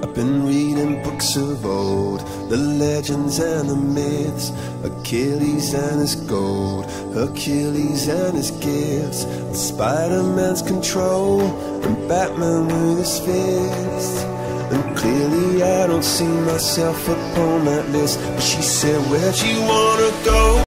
I've been reading books of old, the legends and the myths, Achilles and his gold, Hercules and his gifts, and Spider-Man's control, and Batman with his fists. And clearly I don't see myself upon that list. But she said, where'd you wanna go?